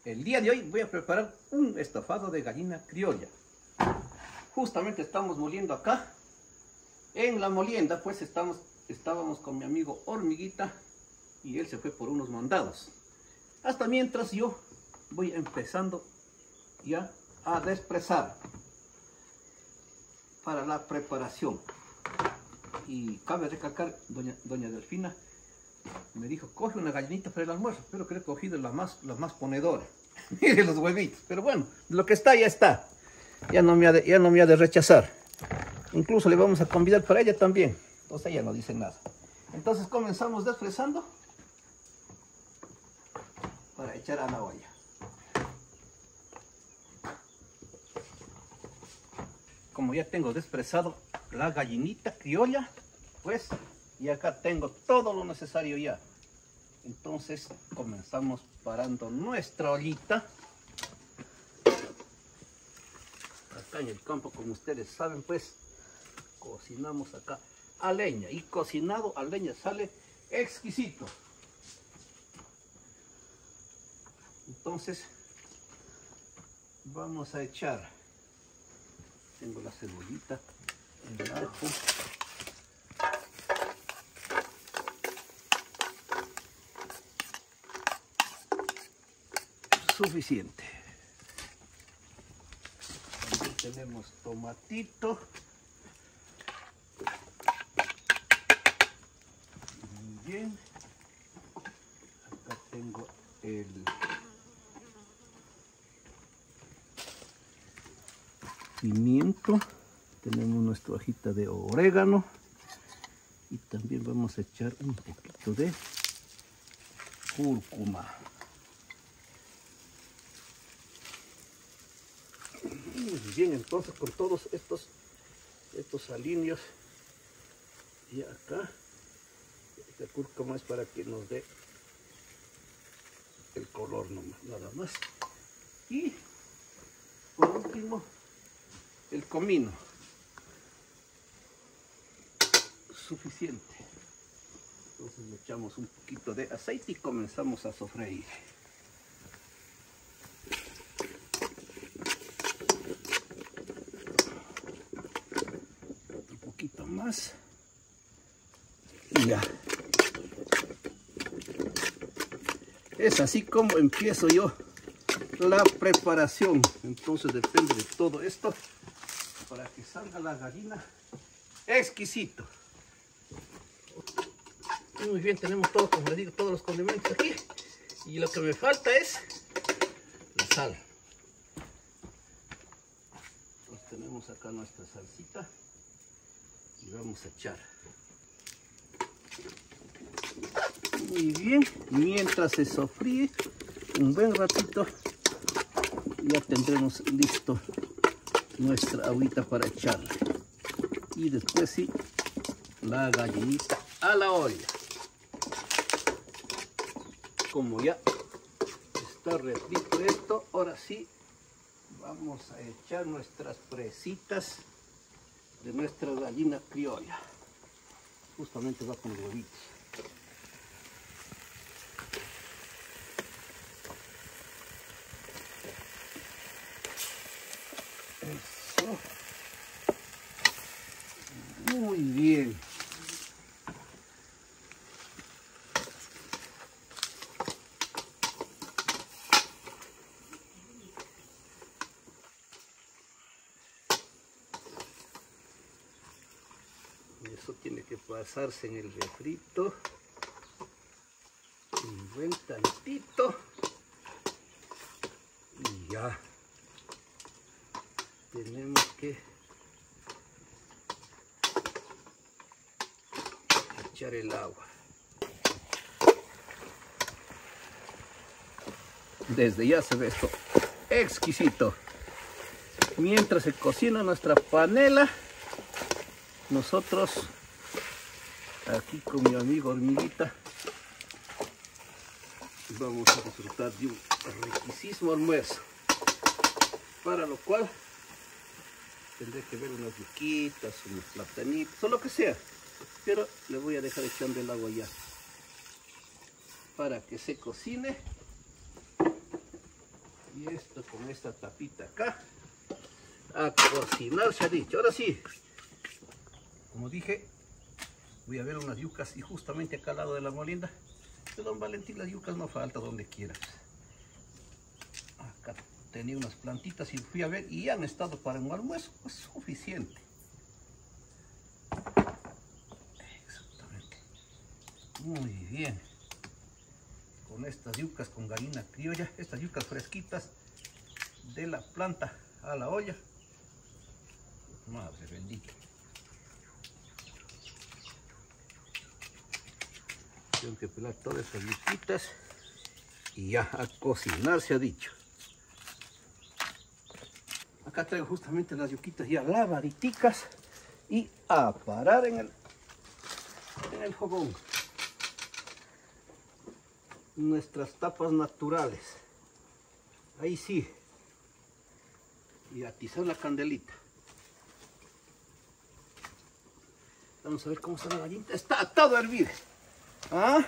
El día de hoy voy a preparar un estofado de gallina criolla. Justamente estamos moliendo acá. En la molienda pues estábamos con mi amigo Hormiguita y él se fue por unos mandados. Hasta mientras yo voy empezando ya a despresar para la preparación. Y cabe recalcar, doña Delfina me dijo, coge una gallinita para el almuerzo, pero que he cogido la más ponedora. Mire los huevitos, pero bueno, lo que está ya está. Ya no me ha de rechazar. Incluso le vamos a convidar para ella también. Entonces ella no dice nada. Entonces comenzamos despresando para echar a la olla. Como ya tengo despresado la gallinita criolla, pues y acá tengo todo lo necesario ya. Entonces comenzamos parando nuestra ollita. Acá en el campo, como ustedes saben, pues cocinamos acá a leña, y cocinado a leña sale exquisito. Entonces vamos a echar, tengo la cebollita, el ajo, suficiente. También tenemos tomatito. Muy bien. Acá tengo el pimiento. Tenemos nuestra hojita de orégano. Y también vamos a echar un poquito de cúrcuma. Muy bien, entonces con todos estos aliños y acá esta cúrcuma es para que nos dé el color nomás, nada más. Y por último el comino, suficiente. Entonces le echamos un poquito de aceite y comenzamos a sofreír. Más y ya. Es así como empiezo yo la preparación. Entonces depende de todo esto para que salga la gallina exquisito. Y muy bien, tenemos todo, como les digo, todos los condimentos aquí, y lo que me falta es la sal. Entonces tenemos acá nuestra salsita y vamos a echar. Muy bien, mientras se sofríe un buen ratito, ya tendremos listo nuestra agüita para echarle. Y después sí, la gallinita a la olla. Como ya está refrito esto, ahora sí vamos a echar nuestras presitas de nuestra gallina criolla. Justamente va con huevitos. Eso. Muy bien. Eso tiene que pasarse en el refrito un buen tantito y ya tenemos que echar el agua. Desde ya se ve esto exquisito. Mientras se cocina nuestra panela, nosotros aquí con mi amigo Hormiguita vamos a disfrutar de un riquísimo almuerzo, para lo cual tendré que ver unas yuquitas, unos platanitos o lo que sea, pero le voy a dejar echando el agua ya para que se cocine Y esto con esta tapita acá. A cocinar se ha dicho. Ahora sí, como dije, voy a ver unas yucas y justamente acá al lado de la molienda de don Valentín las yucas no falta donde quieras. Acá tenía unas plantitas y fui a ver y han estado para un almuerzo, pues suficiente. Exactamente. Muy bien. Con estas yucas con gallina criolla, estas yucas fresquitas de la planta a la olla. Madre bendita. Tengo que pelar todas esas yuquitas y ya a cocinar se ha dicho. Acá traigo justamente las yuquitas ya lavaditicas y a parar en el fogón. Nuestras tapas naturales. Ahí sí. Y atizar la candelita. Vamos a ver cómo está la gallinita. Está todo a hervir. ¿Ah?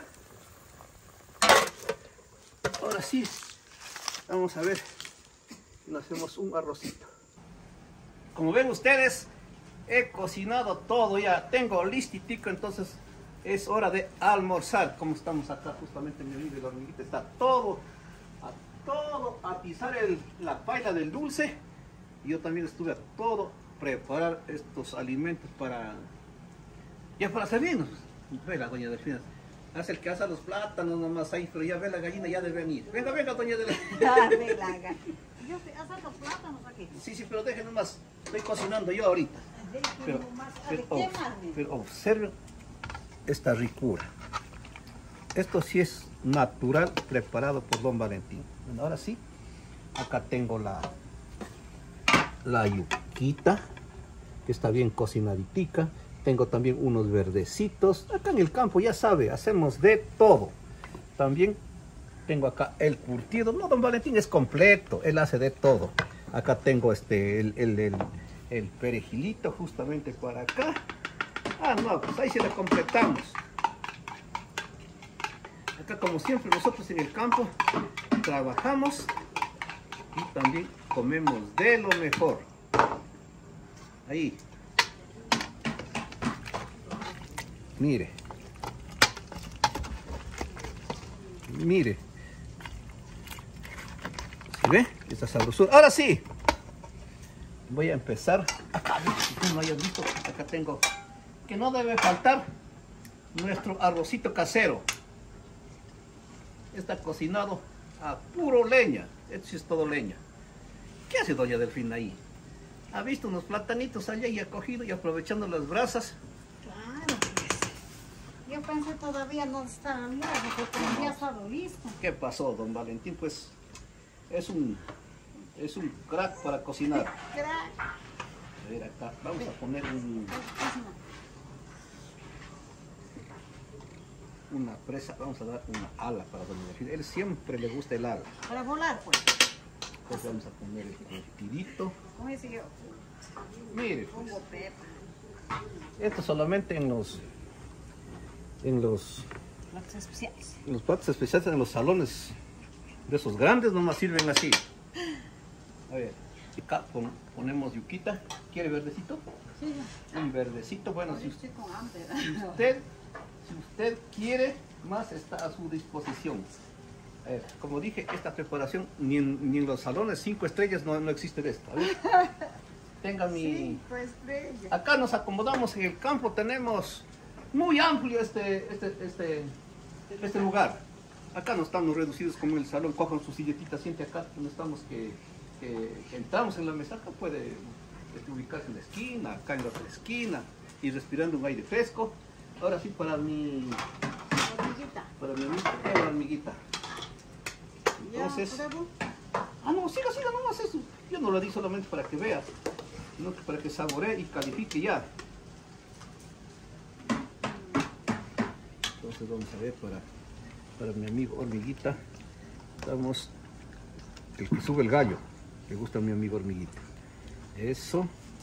Ahora sí. Vamos a ver si nos hacemos un arrocito. Como ven ustedes, he cocinado todo ya. Tengo listitico, entonces es hora de almorzar. Como estamos acá justamente en mi amigo y la hormiguita. Está todo a pisar la paila del dulce. Y yo también estuve a todo preparar estos alimentos para servirnos. Ve la doña Delfina. Hace el que asa los plátanos nomás ahí, pero ya ve la gallina, ya debe venir. Venga, venga, doña Delfina. Yo estoy asando plátanos aquí. Sí, pero dejen nomás. Estoy cocinando yo ahorita. Pero observen esta ricura. Esto sí es natural, preparado por don Valentín. Bueno, ahora sí, acá tengo la yuquita, que está bien cocinaditica. Tengo también unos verdecitos. Acá en el campo, ya sabe, hacemos de todo. También tengo acá el curtido. No, don Valentín es completo, él hace de todo. Acá tengo el perejilito justamente para acá. Ah, no, pues ahí se lo completamos. Acá como siempre nosotros en el campo trabajamos y también comemos de lo mejor. Ahí. Mire. Mire. ¿Sí ve? Esta sabrosura. Ahora sí. Voy a empezar. Acá, si no hayas visto, acá tengo que no debe faltar nuestro arrocito casero. Está cocinado a puro leña. Esto sí es todo leña. ¿Qué hace doña Delfina ahí? Ha visto unos platanitos allá y ha cogido y aprovechando las brasas. Claro, pues. Yo pensé todavía no estaba lejos, porque no había estado listo. ¿Qué pasó, don Valentín? Pues es un crack para cocinar. Crack. A ver acá, vamos a poner una presa, vamos a dar una ala para doña Delfina. Él siempre le gusta el ala. Para volar, pues. Entonces vamos a poner el curtidito. ¿Cómo dice yo? Mire, pues, Pongo pepa. esto solamente en los Platos especiales. platos especiales, en los salones de esos grandes nomás sirven así. A ver, acá ponemos yuquita. ¿Quiere verdecito? Sí, Un verdecito, bueno, yo estoy con hambre. si usted quiere, más está a su disposición. A ver, como dije, esta preparación ni en los salones 5 estrellas no existe de esto. A ver, tenga mi... 5 estrellas. Acá nos acomodamos en el campo, tenemos muy amplio este lugar. Acá no estamos reducidos como en el salón. Cojan su silletita, siente acá, donde estamos que entramos en la mesa. Acá puede ubicarse en la esquina, acá en la otra esquina, y respirando un aire fresco. Ahora sí, para mi hormiguita. Entonces, no, siga nomás eso. Yo no lo di solamente para que vea, sino que para que saboree y califique ya. Entonces vamos a ver para mi amigo hormiguita. Damos el que sube el gallo. Le gusta a mi amigo hormiguita. Eso.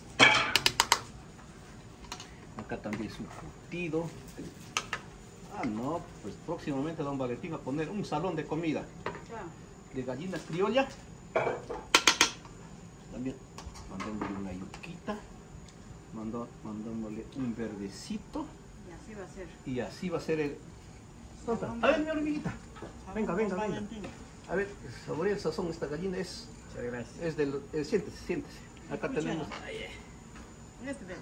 Acá también su curtido. Ah, no, pues próximamente don Valentín va a poner un salón de comida. De gallina criolla También mandémosle una yuquita, mandándole un verdecito. Y así va a ser. Y así va a ser el... A ver, mi hormiguita. Venga, venga, venga. A ver, saborea el sazón. Esta gallina es... Muchas gracias. Es del... siéntese, siéntese. Acá tenemos... Este bebé.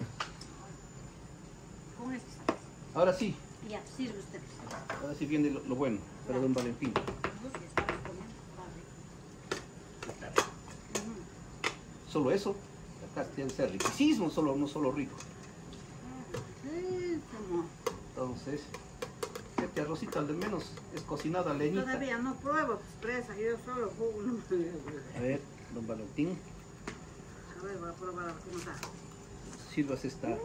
Con este sabes. Ahora sí. Ya, sirve usted. Ahora sí viene lo bueno. Para don Valentín. Sí, estamos comiendo. Está rico. Solo eso. Acá debe ser riquísimo, no solo rico. Sí, como... Entonces... Este arrocito al menos es cocinado a leñita. Todavía no pruebo presa, yo solo jugo. A ver, don Valentín. A ver, voy a probar a ver cómo está. Sirvas esta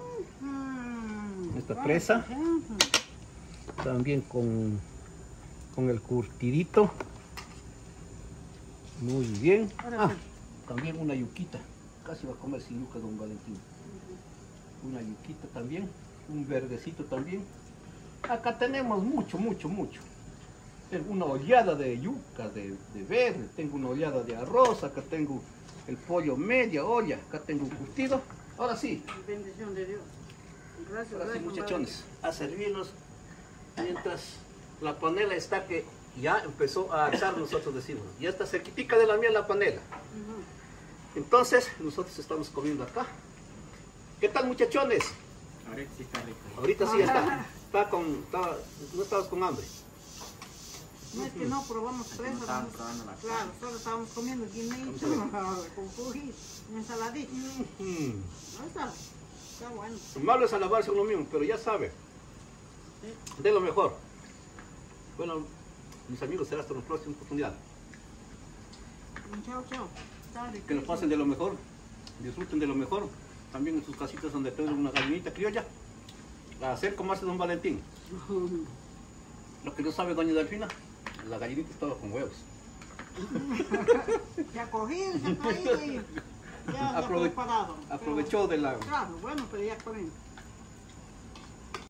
presa. También con el curtidito. Muy bien. Ah, también una yuquita. Casi va a comer sin yuca don Valentín. Una yuquita también. Un verdecito también. Acá tenemos mucho. Tengo una oleada de yuca, de verde. Tengo una oleada de arroz. Acá tengo el pollo media olla. Acá tengo un curtido. Ahora sí. Bendición de Dios. Gracias. Ahora sí, gracias, muchachones, a servirnos mientras la panela está que ya empezó a alzar, nosotros decimos. Ya está cerquitica de la miel la panela. Entonces, nosotros estamos comiendo acá. ¿Qué tal, muchachones? Ahorita sí está rico. Ahorita sí está. No estabas con hambre. No es que no probamos presa. No estaban probando la Claro, solo estábamos comiendo guineito con juguito, ensaladita. No está bueno. Lo malo es alabarse uno mismo, pero ya sabe. De lo mejor. Bueno, mis amigos, será hasta la próxima oportunidad. Chao, chao. Que lo pasen de lo mejor, disfruten de lo mejor. También en sus casitas donde tengan una gallinita criolla, a hacer como hace don Valentín. Lo que no sabe doña Delfina, la gallinita estaba con huevos. Se ha cogido, se ha traído y ya preparado. Aprovechó de la... Claro, bueno, pero ya comiendo.